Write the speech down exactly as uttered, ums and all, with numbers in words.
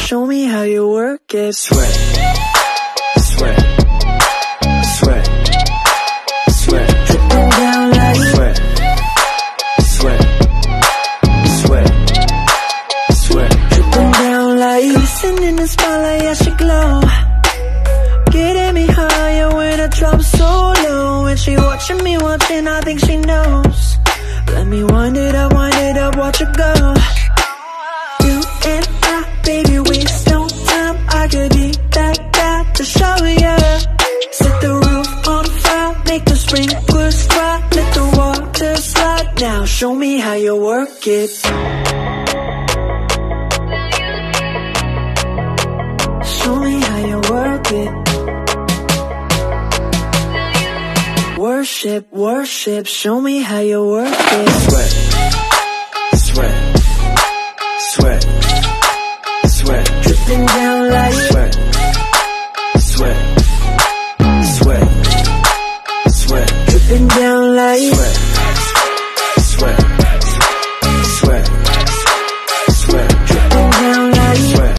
show me how you work it. Sweat, sweat, sweat, sweat, dripping down like sweat, sweat, sweat, sweat, dripping down like glisten in the spotlight, yeah, she glow. Getting me higher when I drop so low. When she watching me watching, I think she knows. Let me wind it up, wind it up, watch it go. You and I, baby, waste no time. I could be that guy to show ya. Set the roof on fire, make the sprinklers cry, let the water slide. Now show me how you work it. Show me how you work it. Worship, worship, show me how you work it. sweat, sweat, sweat, sweat, dripping down like sweat, sweat, sweat, sweat, dripping down like sweat.